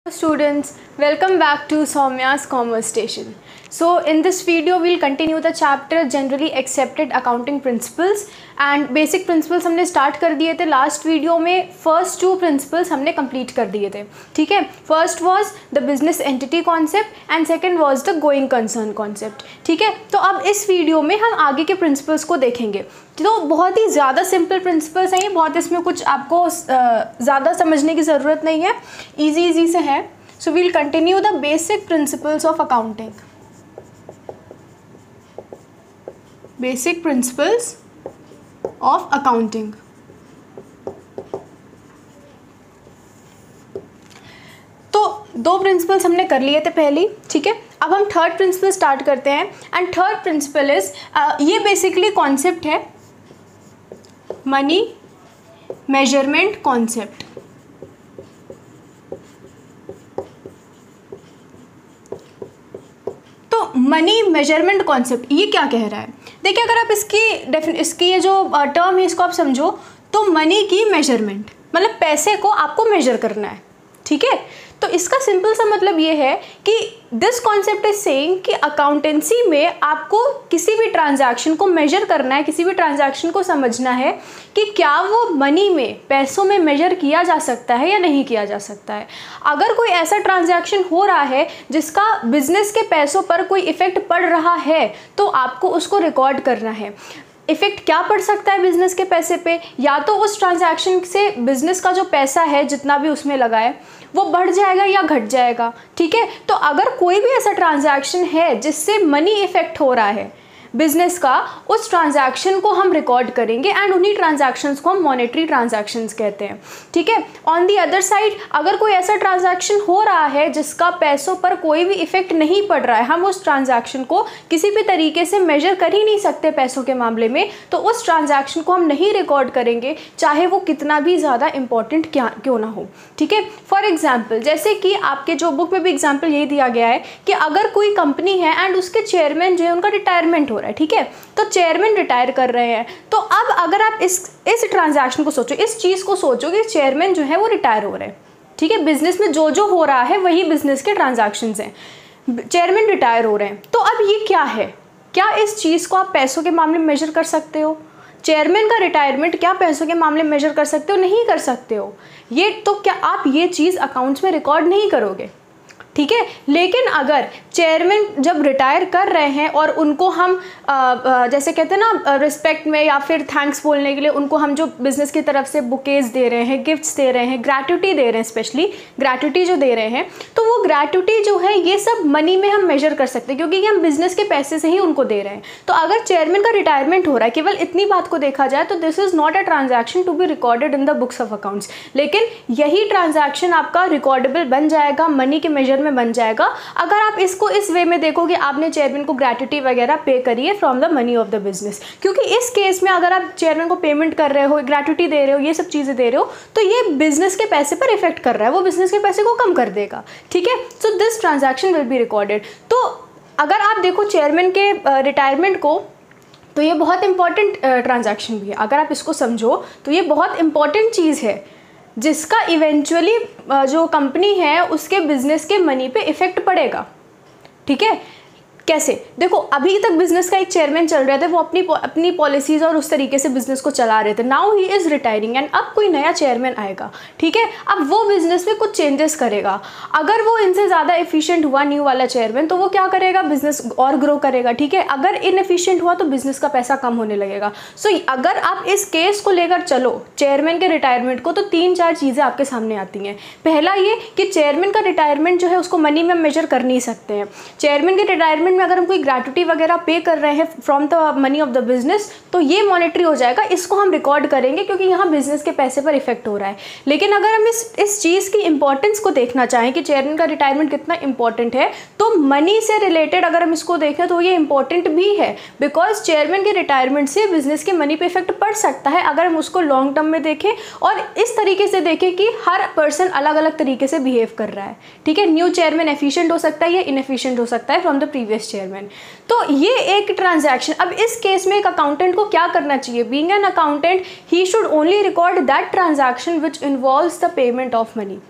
Students, welcome back to Soumya's Commerce Station. So in this video we'll continue the chapter Generally Accepted Accounting Principles and Basic Principles हमने start कर दिए थे last video में. First two principles हमने complete कर दिए थे. ठीक है, first was the business entity concept and second was the going concern concept. ठीक है, तो अब इस वीडियो में हम आगे के प्रिंसिपल्स को देखेंगे. तो बहुत ही ज़्यादा सिंपल प्रिंसिपल्स हैं ये, बहुत इसमें कुछ आपको ज़्यादा समझने की ज़रूरत नहीं है, ईजी से है. So we'll continue the basic principles of accounting. Basic principles of accounting. तो दो प्रिंसिपल्स हमने कर लिए थे पहली. ठीक है, अब हम थर्ड प्रिंसिपल स्टार्ट करते हैं. एंड थर्ड प्रिंसिपल इज ये बेसिकली कॉन्सेप्ट है मनी मेजरमेंट कॉन्सेप्ट. तो मनी मेजरमेंट कॉन्सेप्ट ये क्या कह रहा है? देखिए, अगर आप इसकी ये जो टर्म है इसको आप समझो तो मनी की मेजरमेंट मतलब पैसे को आपको मेजर करना है. ठीक है, तो इसका सिंपल सा मतलब ये है कि दिस कॉन्सेप्ट इज सेइंग कि अकाउंटेंसी में आपको किसी भी ट्रांजैक्शन को मेजर करना है, किसी भी ट्रांजैक्शन को समझना है कि क्या वो मनी में, पैसों में मेजर किया जा सकता है या नहीं किया जा सकता है. अगर कोई ऐसा ट्रांजैक्शन हो रहा है जिसका बिजनेस के पैसों पर कोई इफेक्ट पड़ रहा है तो आपको उसको रिकॉर्ड करना है. इफेक्ट क्या पड़ सकता है बिजनेस के पैसे पे? या तो उस ट्रांजैक्शन से बिजनेस का जो पैसा है जितना भी उसमें लगा है वो बढ़ जाएगा या घट जाएगा. ठीक है, तो अगर कोई भी ऐसा ट्रांजैक्शन है जिससे मनी इफेक्ट हो रहा है बिजनेस का, उस ट्रांजैक्शन को हम रिकॉर्ड करेंगे एंड उन्हीं ट्रांजैक्शंस को हम मॉनेटरी ट्रांजैक्शंस कहते हैं. ठीक है, ऑन दी अदर साइड अगर कोई ऐसा ट्रांजैक्शन हो रहा है जिसका पैसों पर कोई भी इफेक्ट नहीं पड़ रहा है, हम उस ट्रांजैक्शन को किसी भी तरीके से मेजर कर ही नहीं सकते पैसों के मामले में, तो उस ट्रांजैक्शन को हम नहीं रिकॉर्ड करेंगे चाहे वो कितना भी ज़्यादा इंपॉर्टेंट क्यों ना हो. ठीक है, फॉर एग्जाम्पल जैसे कि आपके जो बुक में भी एग्जाम्पल यही दिया गया है कि अगर कोई कंपनी है एंड उसके चेयरमैन जो है उनका रिटायरमेंट हो रहा है. ठीक है, तो चेयरमैन रिटायर कर रहे हैं, तो अब अगर आप इस ट्रांजैक्शन को सोचो, इस चीज़ को सोचो कि चेयरमैन जो है वो रिटायर हो रहे हैं. ठीक है, बिजनेस में जो हो रहा है वही बिजनेस के ट्रांजैक्शंस हैं, चेयरमैन रिटायर हो रहे हैं. तो अब ये क्या है? क्या इस चीज़ को आप पैसों के मामले में मेजर कर सकते हो? चेयरमैन का रिटायरमेंट क्या पैसों के मामले में मेजर कर सकते हो? नहीं कर सकते हो. ये तो क्या आप ये चीज़ अकाउंट्स में रिकॉर्ड नहीं करोगे. ठीक है, लेकिन अगर चेयरमैन जब रिटायर कर रहे हैं और उनको हम जैसे कहते हैं ना रिस्पेक्ट में या फिर थैंक्स बोलने के लिए उनको हम जो बिज़नेस की तरफ से बुकेज दे रहे हैं, गिफ्ट्स दे रहे हैं, ग्रैट्युटी दे रहे हैं, स्पेशली ग्रैट्युटी जो दे रहे हैं, तो वो ग्रैट्युटी जो है ये सब मनी में हम मेजर कर सकते हैं क्योंकि ये हम बिज़नेस के पैसे से ही उनको दे रहे हैं. तो अगर चेयरमैन का रिटायरमेंट हो रहा है, केवल इतनी बात को देखा जाए तो this is not a transaction to be recorded in the books of accounts. लेकिन यही ट्रांजैक्शन आपका रिकॉर्डेबल बन जाएगा, मनी के मेजर में बन जाएगा अगर आप इसको इस वे में देखो कि आपने चेयरमैन को ग्रैट्युटी वगैरह पे करी है from the money of the business. क्योंकि इस केस में अगर आप चेयरमैन को पेमेंट कर रहे हो, ग्रैट्युटी दे रहे हो, ये सब चीज़ें दे रहे हो, तो ये बिजनेस के पैसे पर इफेक्ट कर रहा है, वो बिजनेस के पैसे को कम कर देगा. ठीक है, so this transaction will be recorded. तो अगर आप देखो चेयरमैन के रिटायरमेंट को, तो ये बहुत इंपॉर्टेंट ट्रांजैक्शन भी है. अगर आप इसको समझो तो ये बहुत इंपॉर्टेंट चीज़ है जिसका इवेंचुअली जो कंपनी है उसके बिजनेस के मनी पे इफेक्ट पड़ेगा. ठीक है, कैसे? देखो, अभी तक बिजनेस का एक चेयरमैन चल रहे थे, वो अपनी पॉलिसीज़ और उस तरीके से बिजनेस को चला रहे थे. Now he is retiring and अब कोई नया चेयरमैन आएगा. ठीक है, अब वो बिजनेस में कुछ चेंजेस करेगा. अगर वो इनसे ज़्यादा एफिशिएंट हुआ न्यू वाला चेयरमैन तो वो क्या करेगा? बिजनेस और ग्रो करेगा. ठीक है, अगर इनएफिशिएंट हुआ तो बिजनेस का पैसा कम होने लगेगा. सो अगर आप इस केस को लेकर चलो चेयरमैन के रिटायरमेंट को, तो 3-4 चीज़ें आपके सामने आती हैं. पहला ये कि चेयरमैन का रिटायरमेंट जो है उसको मनी में मेजर कर नहीं सकते हैं. चेयरमैन के रिटायरमेंट में अगर हम कोई ग्रैट्युटी वगैरह पे कर रहे हैं from the money of the business तो ये मॉनेटरी हो जाएगा, इसको हम रिकॉर्ड करेंगे क्योंकि यहाँ बिजनेस के पैसे पर इफेक्ट हो रहा है. लेकिन अगर हम इस चीज़ की इंपॉर्टेंस को देखना चाहें कि चेयरमैन का रिटायरमेंट कितना इंपॉर्टेंट है, तो मनी से रिलेटेड अगर हम इसको देखें तो ये इंपॉर्टेंट भी है बिकॉज चेयरमैन के रिटायरमेंट से बिजनेस के मनी पे इफेक्ट पड़ सकता है अगर हम उसको लॉन्ग टर्म में देखें और इस तरीके से देखें कि हर पर्सन अलग अलग तरीके से बिहेव कर रहा है. ठीक है, न्यू चेयरमैन एफिशिएंट हो सकता है या इनएफिशिएंट हो सकता है फ्रॉम द प्रीवियस चेयरमैन. तो ये एक ट्रांजैक्शन. अब इस केस में एक अकाउंटेंट को क्या करना चाहिए? Being an accountant he should only record that transaction which involves the payment of money.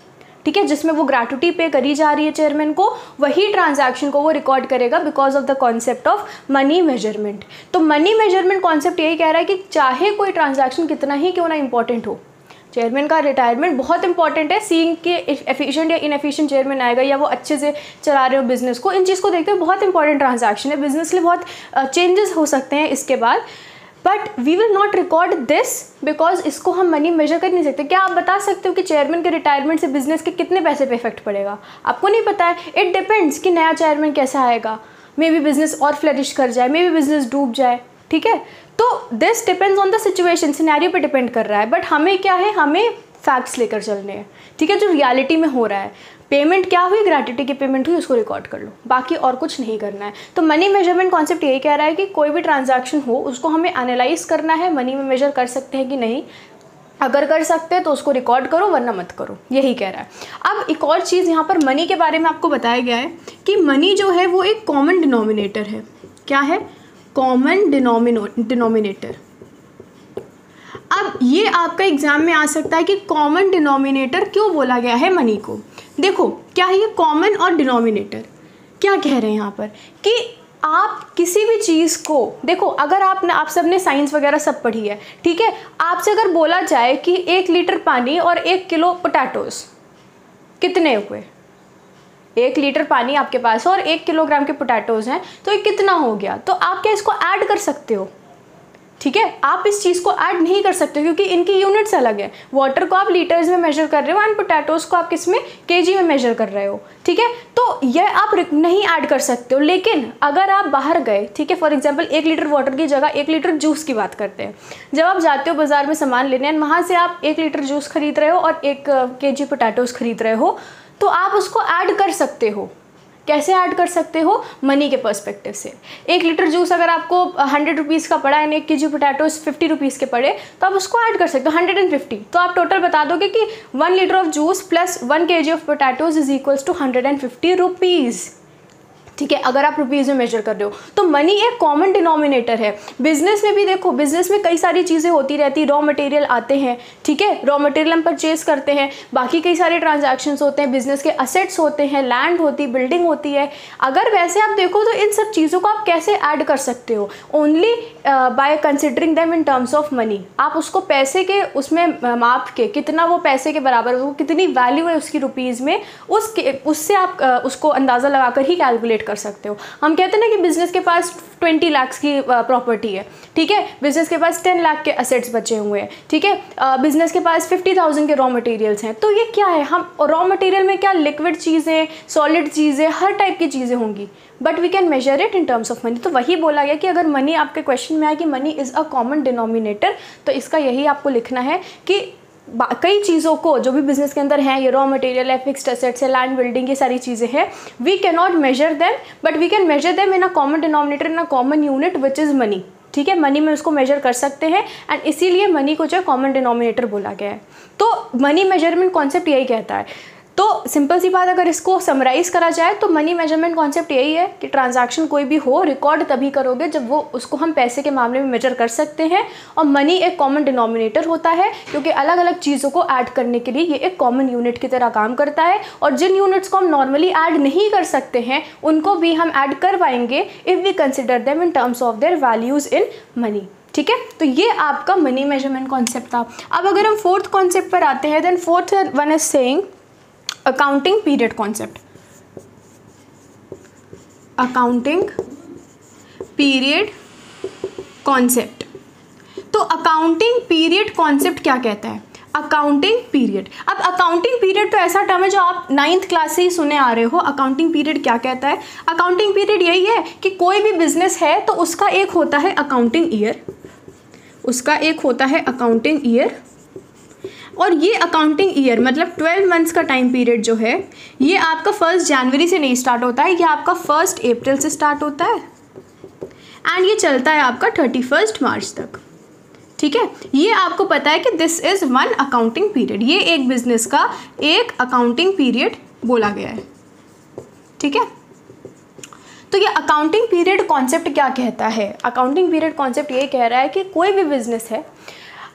ठीक है, जिसमें वो ग्रेट्युटी पे करी जा रही है चेयरमैन को, वही ट्रांजैक्शन को वो रिकॉर्ड करेगा because of the concept of money measurement. तो मनी मेजरमेंट कॉन्सेप्ट यही कह रहा है कि चाहे कोई ट्रांजैक्शन कितना ही क्यों ना इंपॉर्टेंट हो, चेयरमैन का रिटायरमेंट बहुत इंपॉर्टेंट है। सीइंग के एफिशिएंट या इनएफिशिएंट चेयरमैन आएगा या वो अच्छे से चला रहे हो बिजनेस को, इन चीज़ को देखते हुए बहुत इंपॉर्टेंट ट्रांजैक्शन है, बिजनेस के लिए बहुत चेंजेस हो सकते हैं इसके बाद, but we will not record this because इसको हम मनी मेजर कर नहीं सकते। क्या आप बता सकते हो कि चेयरमैन के रिटायरमेंट से बिजनेस के कितने पैसे पे इफेक्ट पड़ेगा? आपको नहीं पता है। इट डिपेंड्स कि नया चेयरमैन कैसा आएगा, मे बी बिजनेस और फ्लरिश कर जाए, मे बी बिजनेस डूब जाए, ठीक है। तो this depends on the situation, scenario पे डिपेंड कर रहा है, बट हमें क्या है, हमें फैक्ट्स लेकर चलने हैं, ठीक है, जो रियलिटी में हो रहा है। पेमेंट क्या हुई, ग्रेट्युटी की पेमेंट हुई, उसको रिकॉर्ड कर लो, बाकी और कुछ नहीं करना है। तो मनी मेजरमेंट कॉन्सेप्ट यही कह रहा है कि कोई भी ट्रांजैक्शन हो उसको हमें एनालाइज करना है, मनी में मेजर कर सकते हैं कि नहीं, अगर कर सकते हैं तो उसको रिकॉर्ड करो वरना मत करो, यही कह रहा है। अब एक और चीज़ यहाँ पर मनी के बारे में आपको बताया गया है कि मनी जो है वो एक कॉमन डिनोमिनेटर है। क्या है? Common denominator. अब ये आपका एग्जाम में आ सकता है कि कॉमन डिनोमिनेटर क्यों बोला गया है मनी को। देखो क्या है ये कॉमन और डिनोमिनेटर, क्या कह रहे हैं यहाँ पर कि आप किसी भी चीज़ को देखो, अगर आप सबने साइंस वगैरह सब पढ़ी है, ठीक है, आपसे अगर बोला जाए कि 1 लीटर पानी और 1 किलो पोटैटोस कितने हुए, 1 लीटर पानी आपके पास और 1 किलोग्राम के पोटैटोज हैं, तो ये कितना हो गया? तो आप क्या इसको ऐड कर सकते हो? ठीक है, आप इस चीज़ को ऐड नहीं कर सकते क्योंकि इनकी यूनिट्स अलग है। वाटर को आप लीटर्स में मेजर कर रहे हो एंड पोटैटोज को आप किस में, केजी में मेजर कर रहे हो, ठीक है। तो यह आप नहीं ऐड कर सकते हो। लेकिन अगर आप बाहर गए, ठीक है, फॉर एग्जांपल 1 लीटर वाटर की जगह 1 लीटर जूस की बात करते हैं, जब आप जाते हो बाजार में सामान लेने एंड वहाँ से आप 1 लीटर जूस खरीद रहे हो और 1 केजी पोटैटोज खरीद रहे हो, तो आप उसको ऐड कर सकते हो। कैसे ऐड कर सकते हो? मनी के पर्सपेक्टिव से। 1 लीटर जूस अगर आपको 100 रुपीज़ का पड़ा एंड 1 केजी पोटैटोज 50 रुपीज़ के पड़े, तो आप उसको ऐड कर सकते हो 150। तो आप टोटल बता दोगे कि 1 litre of juice plus 1 KG of potatoes is equals to 150 rupees, ठीक है, अगर आप रुपीज़ में मेजर कर रहे हो। तो मनी एक कॉमन डिनोमिनेटर है। बिजनेस में भी देखो, बिजनेस में कई सारी चीज़ें होती रहती, रॉ मटेरियल आते हैं, ठीक है, रॉ मटेरियल हम परचेज करते हैं, बाकी कई सारे ट्रांजैक्शंस होते हैं, बिजनेस के असेट्स होते हैं, लैंड होती, बिल्डिंग होती है। अगर वैसे आप देखो तो इन सब चीज़ों को आप कैसे ऐड कर सकते हो? Only by considering them in terms of money. आप उसको पैसे के उसमें माप के, कितना वो पैसे के बराबर, वो कितनी वैल्यू है उसकी रुपीज़ में, उससे आप उसको अंदाज़ा लगाकर ही कैलकुलेट कर सकते हो। हम कहते हैं ना कि बिजनेस के पास 20 लाख की प्रॉपर्टी है, ठीक है, बिजनेस के पास 10 लाख के असेट्स बचे हुए हैं, ठीक है, बिजनेस के पास 50,000 के रॉ मटेरियल्स हैं। तो ये क्या है, हम रॉ मटेरियल में क्या लिक्विड चीज़ें, सॉलिड चीज़ें, हर टाइप की चीज़ें होंगी, but we can measure it in terms of money. तो वही बोला गया कि अगर मनी आपके क्वेश्चन में आए कि money is a common denominator, तो इसका यही आपको लिखना है कि कई चीज़ों को जो भी बिजनेस के अंदर हैं, ये रॉ मटेरियल है, फिक्स्ड एसेट्स है, लैंड, बिल्डिंग, ये सारी चीज़ें हैं, we can not measure them but we can measure them in a common denominator, in a common unit which is money, ठीक है। मनी में उसको मेजर कर सकते हैं एंड इसीलिए मनी को जो कॉमन डिनोमिनेटर बोला गया है। तो मनी मेजरमेंट कॉन्सेप्ट यही कहता है। तो सिंपल सी बात, अगर इसको समराइज़ करा जाए तो मनी मेजरमेंट कॉन्सेप्ट यही है कि ट्रांजैक्शन कोई भी हो, रिकॉर्ड तभी करोगे जब वो उसको हम पैसे के मामले में मेजर कर सकते हैं। और मनी एक कॉमन डिनोमिनेटर होता है क्योंकि अलग अलग चीज़ों को ऐड करने के लिए ये एक कॉमन यूनिट की तरह काम करता है। और जिन यूनिट्स को हम नॉर्मली ऐड नहीं कर सकते हैं उनको भी हम ऐड कर पाएंगे if we consider them in terms of their values in money, ठीक है। तो ये आपका मनी मेजरमेंट कॉन्सेप्ट था। अब अगर हम फोर्थ कॉन्सेप्ट पर आते हैं, then fourth one is saying accounting period concept. Accounting period concept. तो अकाउंटिंग पीरियड कॉन्सेप्ट क्या कहता है? Accounting period. अब अकाउंटिंग पीरियड तो ऐसा टर्म है जो आप 9th क्लास से ही सुने आ रहे हो। अकाउंटिंग पीरियड क्या कहता है? अकाउंटिंग पीरियड यही है कि कोई भी बिजनेस है तो उसका एक होता है अकाउंटिंग ईयर, उसका एक होता है अकाउंटिंग ईयर, और ये अकाउंटिंग ईयर मतलब 12 मंथ्स का टाइम पीरियड जो है ये आपका 1 जनवरी से नहीं स्टार्ट होता है, ये आपका 1 अप्रैल से स्टार्ट होता है एंड ये चलता है आपका 31 मार्च तक, ठीक है। ये आपको पता है कि this is one accounting period, ये एक बिजनेस का एक अकाउंटिंग पीरियड बोला गया है, ठीक है। तो ये अकाउंटिंग पीरियड कॉन्सेप्ट क्या कहता है? अकाउंटिंग पीरियड कॉन्सेप्ट ये कह रहा है कि कोई भी बिजनेस है,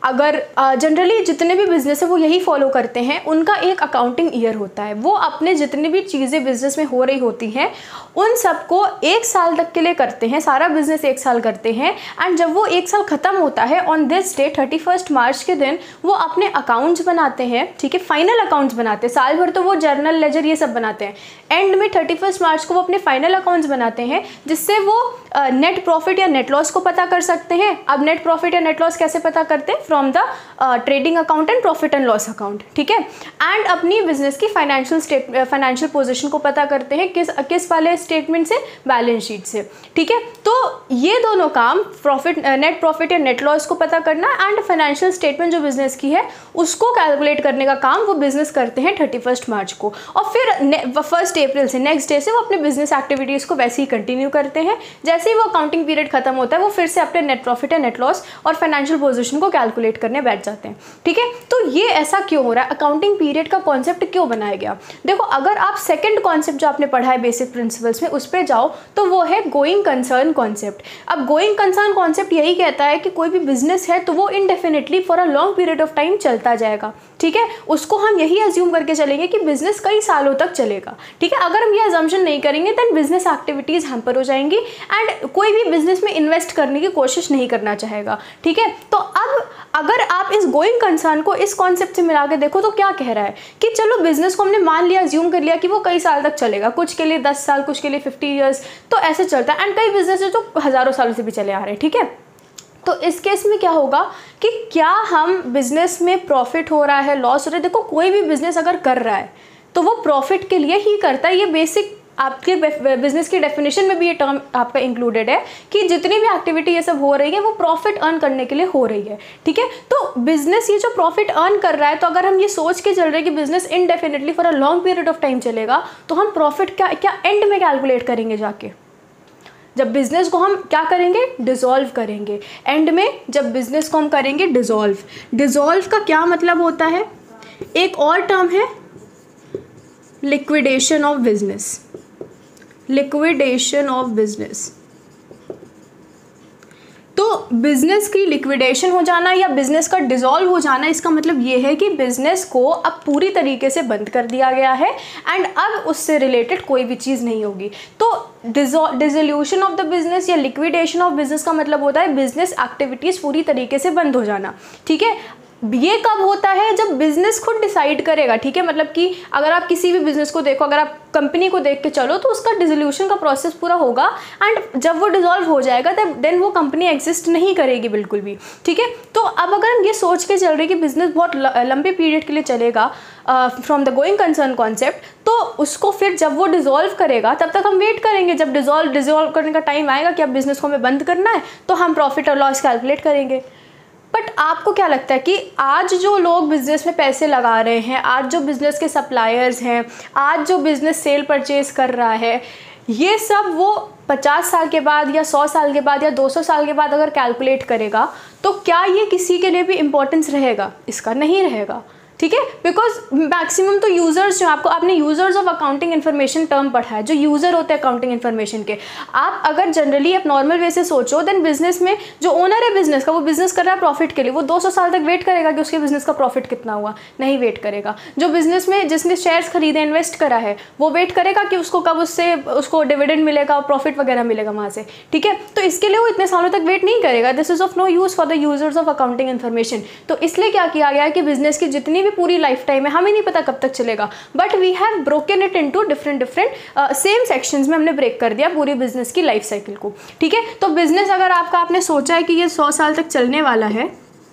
अगर जनरली जितने भी बिजनेस है वो यही फॉलो करते हैं, उनका एक अकाउंटिंग ईयर होता है। वो अपने जितनी भी चीज़ें बिजनेस में हो रही होती हैं उन सबको 1 साल तक के लिए करते हैं, सारा बिजनेस 1 साल करते हैं। एंड जब वो 1 साल ख़त्म होता है ऑन दिस डे 31 मार्च के दिन वो अपने अकाउंट्स बनाते हैं, ठीक है, फाइनल अकाउंट्स बनाते हैं। साल भर तो वो जर्नल लेजर ये सब बनाते हैं, एंड में 31 मार्च को वो अपने फाइनल अकाउंट्स बनाते हैं, जिससे वो नेट प्रॉफिट या नेट लॉस को पता कर सकते हैं। अब नेट प्रॉफिट या नेट लॉस कैसे पता करते हैं? From the trading account and profit and loss account, ठीक है। एंड अपनी बिजनेस की फाइनेंशियल पोजीशन को पता करते हैं किस वाले स्टेटमेंट से? बैलेंस शीट से, ठीक है। तो ये दोनों काम नेट प्रॉफिट या नेट लॉस को पता करना एंड फाइनेंशियल स्टेटमेंट जो बिजनेस की है उसको कैलकुलेट करने का काम वो बिजनेस करते हैं 31 मार्च को। और फिर 1 अप्रैल से नेक्स्ट डे से वो अपने बिजनेस एक्टिविटीज़ को वैसे ही कंटिन्यू करते हैं। जैसे ही वो अकाउंटिंग पीरियड खत्म होता है वो फिर से अपने नेट प्रॉफिट या नेट लॉस और फाइनेंशियल पोजीशन को कैलकुलेट करने बैठ जाते हैं, ठीक है। तो ये ऐसा क्यों हो रहा है? अकाउंटिंग पीरियड का कॉन्सेप्ट क्यों बनाया गया? देखो, अगर आप सेकंड कॉन्सेप्ट जो आपने पढ़ा है बेसिक प्रिंसिपल्स में उस पर जाओ तो वो है गोइंग कंसर्न कॉन्सेप्ट। अब गोइंग कंसर्न कॉन्सेप्ट यही कहता है कि कोई भी बिजनेस है तो वो indefinitely for a long period of time चलता जाएगा, ठीक है। उसको हम यही अज्यूम करके चलेंगे कि बिजनेस कई सालों तक चलेगा, ठीक है। अगर हम ये अजम्पशन नहीं करेंगे देन बिजनेस एक्टिविटीज़ हैम्पर हो जाएंगी एंड कोई भी बिजनेस में इन्वेस्ट करने की कोशिश नहीं करना चाहेगा, ठीक है। तो अब अगर आप इस गोइंग कंसर्न को इस कॉन्सेप्ट से मिला के देखो तो क्या कह रहा है कि चलो बिजनेस को हमने मान लिया, अज्यूम कर लिया कि वो कई साल तक चलेगा, कुछ के लिए 10 साल, कुछ के लिए 50 ईयर्स, तो ऐसे चलता है। एंड कई बिजनेस है जो हज़ारों सालों से भी चले आ रहे हैं, ठीक है। तो इस केस में क्या होगा कि क्या हम बिजनेस में प्रॉफिट हो रहा है, लॉस हो रहा है? देखो, कोई भी बिजनेस अगर कर रहा है तो वो प्रॉफिट के लिए ही करता है। ये बेसिक आपके बिजनेस की डेफिनेशन में भी ये टर्म आपका इंक्लूडेड है कि जितनी भी एक्टिविटी ये सब हो रही है वो प्रॉफिट अर्न करने के लिए हो रही है, ठीक है। तो बिजनेस ये जो प्रॉफिट अर्न कर रहा है, तो अगर हम ये सोच के चल रहे हैं कि business indefinitely for a long period of time चलेगा, तो हम प्रॉफिट क्या एंड में कैलकुलेट करेंगे जाके? जब बिजनेस को हम क्या करेंगे? डिसॉल्व करेंगे। एंड में जब बिजनेस को हम करेंगे डिसॉल्व का क्या मतलब होता है? एक और टर्म है liquidation of business. Liquidation of business, तो बिजनेस की लिक्विडेशन हो जाना या बिजनेस का डिसॉल्व हो जाना, इसका मतलब ये है कि बिजनेस को अब पूरी तरीके से बंद कर दिया गया है एंड अब उससे रिलेटेड कोई भी चीज़ नहीं होगी। तो डिसोल्यूशन ऑफ द बिजनेस या लिक्विडेशन ऑफ बिजनेस का मतलब होता है बिजनेस एक्टिविटीज़ पूरी तरीके से बंद हो जाना, ठीक है। ये कब होता है? जब बिजनेस खुद डिसाइड करेगा, ठीक है। मतलब कि अगर आप किसी भी बिजनेस को देखो, अगर आप कंपनी को देख के चलो तो उसका डिसोल्यूशन का प्रोसेस पूरा होगा एंड जब वो डिसॉल्व हो जाएगा तब देन वो कंपनी एग्जिस्ट नहीं करेगी बिल्कुल भी, ठीक है। तो अब अगर हम ये सोच के चल रहे हैं कि बिजनेस बहुत लंबे पीरियड के लिए चलेगा from the going concern concept, तो उसको फिर जब वो डिसॉल्व करेगा तब तक हम वेट करेंगे। जब डिसॉल्व करने का टाइम आएगा कि अब बिजनेस को हमें बंद करना है तो हम प्रॉफिट और लॉस कैलकुलेट करेंगे। बट आपको क्या लगता है कि आज जो लोग बिज़नेस में पैसे लगा रहे हैं, आज जो बिज़नेस के सप्लायर्स हैं, आज जो बिज़नेस सेल परचेज कर रहा है, ये सब वो 50 साल के बाद या 100 साल के बाद या 200 साल के बाद अगर कैलकुलेट करेगा तो क्या ये किसी के लिए भी इम्पोर्टेंस रहेगा? इसका नहीं रहेगा, ठीक है। बिकॉज मैक्सिमम तो यूज़र्स जो आपने users of accounting information term पढ़ा है, जो यूज़र होते हैं अकाउंटिंग इन्फॉर्मेशन के। आप अगर जनरली आप नॉर्मल वे से सोचो देन बिजनेस में जो ओनर है बिजनेस का, वो बिजनेस कर रहा है प्रॉफिट के लिए, वो 200 साल तक वेट करेगा कि उसके बिजनेस का प्रॉफिट कितना हुआ? नहीं वेट करेगा। जो बिजनेस में जिसने शेयर्स खरीदे, इन्वेस्ट करा है, वो वेट करेगा कि उसको कब उसको डिविडेंड मिलेगा, प्रॉफिट वगैरह मिलेगा वहाँ से, ठीक है। तो इसके लिए वो इतने सालों तक वेट नहीं करेगा। This is of no use for the users of accounting information. तो इसलिए क्या किया गया है कि बिजनेस की जितनी भी पूरी लाइफ टाइम है, हमें नहीं पता कब तक चलेगा, but we have broken it into different same sections में हमने ब्रेक कर दिया पूरी बिजनेस की लाइफ साइकिल को, ठीक है। तो बिजनेस अगर आपने सोचा है कि ये 100 साल तक चलने वाला है,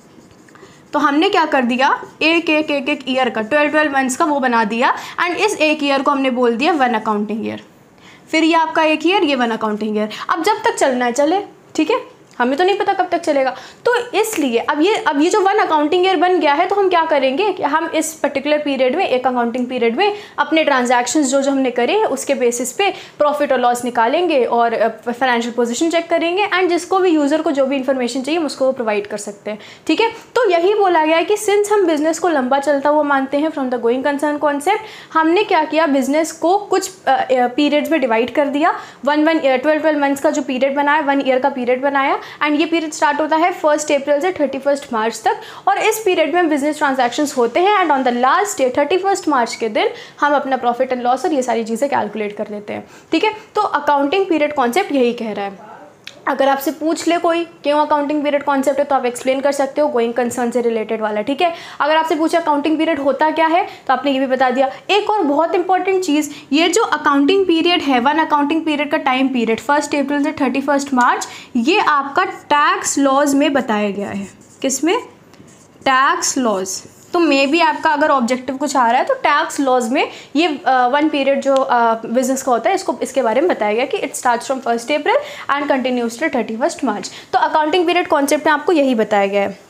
तो हमने क्या कर दिया, एक ईयर का 12 मंथ्स का वो बना दिया एंड इस एक ईयर को हमने बोल दिया 1 अकाउंटिंग ईयर। फिर ये आपका एक ईयर, ये 1 अकाउंटिंग ईयर। अब जब तक चलना है चले, ठीक है, हमें तो नहीं पता कब तक चलेगा। तो इसलिए अब ये जो 1 अकाउंटिंग ईयर बन गया है, तो हम क्या करेंगे कि हम इस पर्टिकुलर पीरियड में, एक अकाउंटिंग पीरियड में, अपने ट्रांजैक्शंस जो हमने करे हैं उसके बेसिस पे प्रॉफिट और लॉस निकालेंगे और फाइनेंशियल पोजीशन चेक करेंगे एंड जिसको भी यूज़र को जो भी इन्फॉर्मेशन चाहिए हम उसको प्रोवाइड कर सकते हैं, ठीक है। तो यही बोला गया है कि सिंस हम बिजनेस को लंबा चलता हुआ मानते हैं from the going concern concept, हमने क्या किया, बिजनेस को कुछ पीरियड्स में डिवाइड कर दिया। 12 मंथ्स का जो पीरियड बनाया, 1 ईयर का पीरियड बनाया एंड ये पीरियड स्टार्ट होता है 1 अप्रैल से 31 मार्च तक, और इस पीरियड में बिजनेस ट्रांजैक्शंस होते हैं and on the last day 31 March के दिन हम अपना प्रॉफिट एंड लॉस और ये सारी चीज़ें कैलकुलेट कर लेते हैं। ठीक है, तो अकाउंटिंग पीरियड कॉन्सेप्ट यही कह रहा है। अगर आपसे पूछ ले कोई क्यों अकाउंटिंग पीरियड कॉन्सेप्ट है, तो आप एक्सप्लेन कर सकते हो गोइंग कंसर्न से रिलेटेड वाला। ठीक है, अगर आपसे पूछे अकाउंटिंग पीरियड होता क्या है, तो आपने ये भी बता दिया। एक और बहुत इंपॉर्टेंट चीज़, ये जो अकाउंटिंग पीरियड है, वन अकाउंटिंग पीरियड का टाइम पीरियड 1 अप्रैल से 31 मार्च, ये आपका टैक्स लॉज में बताया गया है। किस में? Tax laws. तो मे भी आपका अगर ऑब्जेक्टिव कुछ आ रहा है तो टैक्स लॉज में ये वन पीरियड जो बिजनेस का होता है इसके बारे में बताया गया कि it starts from 1 April and continues to 31 March. तो अकाउंटिंग पीरियड कॉन्सेप्ट में आपको यही बताया गया है।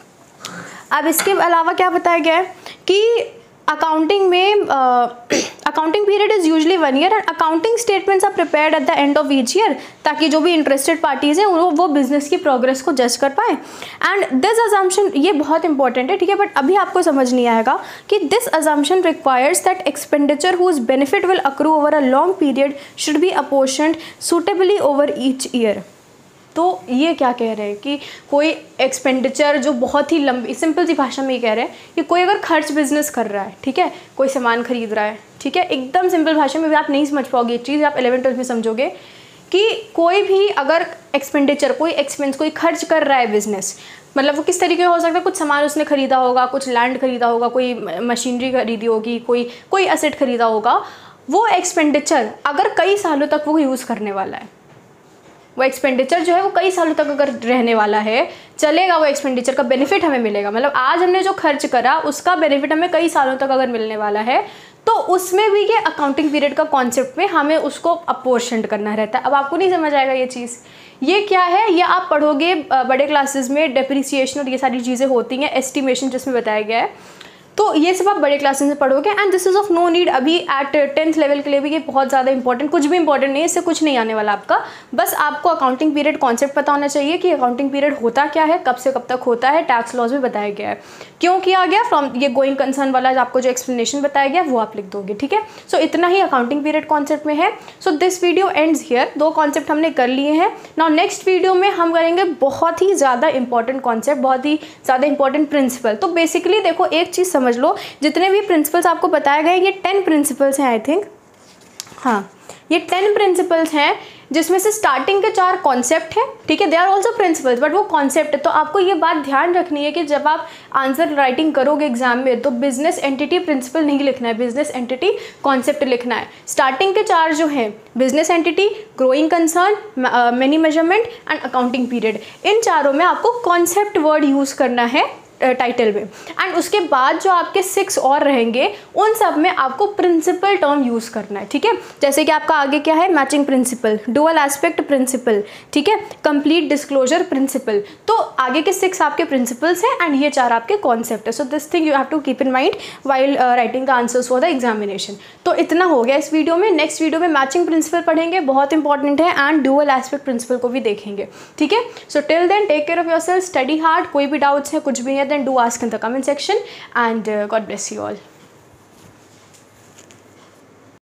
अब इसके अलावा क्या बताया गया है कि अकाउंटिंग में accounting period is usually 1 year and accounting statements are prepared at the end of each year, ताकि जो भी इंटरेस्टेड पार्टीज़ हैं वो बिजनेस की प्रोग्रेस को जज कर पाए। एंड दिस अजम्पशन, ये बहुत इंपॉर्टेंट है, ठीक है, बट अभी आपको समझ नहीं आएगा कि this assumption requires that expenditure whose benefit will accrue over a long period should be apportioned suitably over each year. तो ये क्या कह रहे हैं कि कोई एक्सपेंडिचर जो बहुत ही लंबी, सिंपल सी भाषा में ये कह रहे हैं कि कोई अगर खर्च बिजनेस कर रहा है, ठीक है, कोई सामान खरीद रहा है, ठीक है, एकदम सिंपल भाषा में भी आप नहीं समझ पाओगे ये चीज़, आप 11th-12th में समझोगे कि कोई भी अगर एक्सपेंडिचर, कोई एक्सपेंस, कोई खर्च कर रहा है बिजनेस, मतलब वो किस तरीके का हो सकता है, कुछ सामान उसने खरीदा होगा, कुछ लैंड खरीदा होगा, कोई मशीनरी खरीदी होगी, कोई एसेट खरीदा होगा, वो एक्सपेंडिचर अगर कई सालों तक वो यूज़ करने वाला है, वो एक्सपेंडिचर जो है वो कई सालों तक अगर रहने वाला है, चलेगा, वो एक्सपेंडिचर का बेनिफिट हमें मिलेगा, मतलब आज हमने जो खर्च करा उसका बेनिफिट हमें कई सालों तक अगर मिलने वाला है, तो उसमें भी ये अकाउंटिंग पीरियड का कॉन्सेप्ट में हमें उसको अपोर्शन्ड करना रहता है। अब आपको नहीं समझ आएगा ये चीज़, ये क्या है, ये आप पढ़ोगे बड़े क्लासेस में, डेप्रिसिएशन और ये सारी चीज़ें होती हैं, एस्टिमेशन जिसमें बताया गया है, तो ये सब आप बड़े क्लासेस में पढ़ोगे and this is of no need. अभी एट 10th लेवल के लिए भी ये बहुत ज़्यादा इंपॉर्टेंट, कुछ भी इंपॉर्टेंट नहीं है, इससे कुछ नहीं आने वाला आपका, बस आपको अकाउंटिंग पीरियड कॉन्सेप्ट पता होना चाहिए कि अकाउंटिंग पीरियड होता क्या है, कब से कब तक होता है, टैक्स लॉज में बताया गया है, क्यों किया गया, फ्रॉम ये गोइंग कंसर्न वाला आपको जो एक्सप्लेनेशन बताया गया वो आप लिख दोगे। ठीक है, सो इतना ही अकाउंटिंग पीरियड कॉन्सेप्ट में है। So this video ends here, 2 concept हमने कर लिए हैं। नाउ नेक्स्ट वीडियो में हम करेंगे बहुत ही ज़्यादा इंपॉर्टेंट कॉन्सेप्ट, बहुत ही ज़्यादा इंपॉर्टेंट प्रिंसिपल। तो बेसिकली देखो, एक चीज़ समझ लो, जितने भी प्रिंसिपल्स आपको बताए गए, ये 10 प्रिंसिपल्स हैं आई थिंक, हाँ ये 10 प्रिंसिपल्स हैं, जिसमें से स्टार्टिंग के 4 कॉन्सेप्ट हैं, ठीक है, they are also principles but वो कॉन्सेप्ट है। तो आपको ये बात ध्यान रखनी है कि जब आप आंसर राइटिंग करोगे एग्जाम में, तो बिजनेस एंटिटी प्रिंसिपल नहीं लिखना है, बिजनेस एंटिटी कॉन्सेप्ट लिखना है। स्टार्टिंग के 4 जो हैं, business entity, growing concern, money measurement and accounting period, इन चारों में आपको कॉन्सेप्ट वर्ड यूज़ करना है टाइटल में, एंड उसके बाद जो आपके 6 और रहेंगे उन सब में आपको प्रिंसिपल टर्म यूज़ करना है। ठीक है, जैसे कि आपका आगे क्या है, matching principle, dual aspect principle, ठीक है, कंप्लीट डिस्क्लोजर प्रिंसिपल। तो आगे के 6 आपके प्रिंसिपल्स हैं एंड ये 4 आपके कॉन्सेप्ट है। So this thing you have to keep in mind while writing the answers for the examination. तो इतना हो गया इस वीडियो में। नेक्स्ट वीडियो में मैचिंग प्रिंसिपल पढ़ेंगे, बहुत इंपॉर्टेंट है, एंड डुअल एस्पेक्ट प्रिंसिपल को भी देखेंगे। ठीक है, so till then take care of yourself, study hard, कोई भी डाउट्स है, कुछ भी है, then do ask in the comment section, and God bless you all.